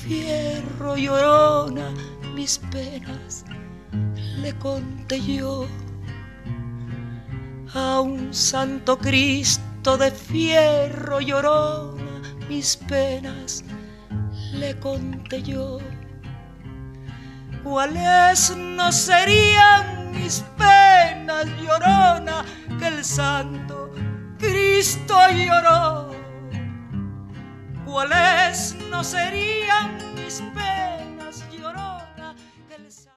fierro, llorona, mis penas le conté yo. A un santo Cristo de fierro, llorona, mis penas le conté yo. ¿Cuáles no serían mis penas, llorona, que el santo Cristo lloró? ¿Cuáles no serían mis penas, llorona, que el santo